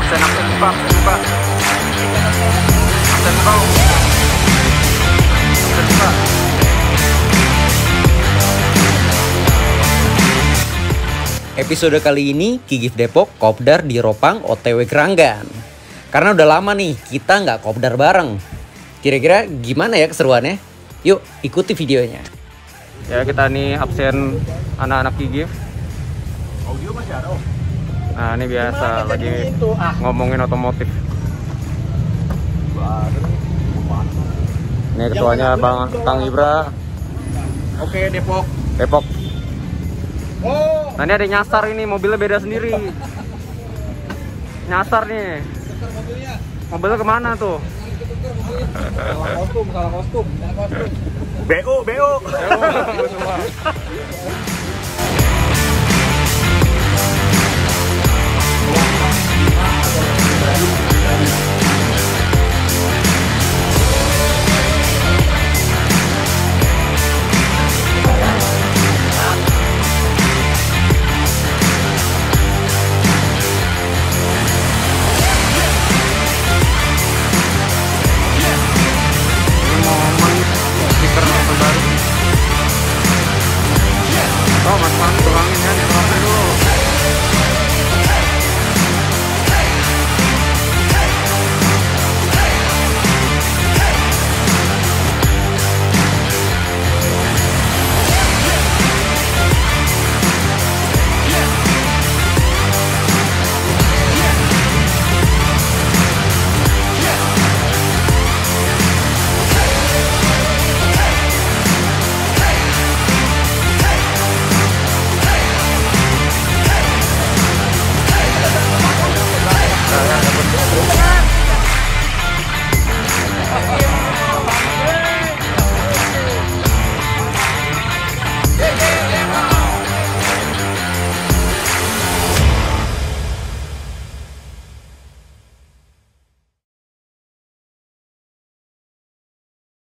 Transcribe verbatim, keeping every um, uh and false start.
Absen, absen, Pak. Pak. Absen, Pak. Absen, Pak. Episode kali ini Kigif Depok kopdar di Ropang O T W Keranggan. Karena udah lama nih kita nggak kopdar bareng. Kira-kira gimana ya keseruannya? Yuk ikuti videonya. Ya kita nih absen anak-anak Kigif. Nah ini biasa lagi ngomongin otomotif. Ini ketuanya Bang Kang Ibra. Oke, Depok. Depok. Oh, Nah ini ada nyasar ini, mobilnya beda sendiri. Nyasar nih. mobilnya. Mobilnya kemana tuh? Salah kostum, salah kostum, salah kostum. B U, B U.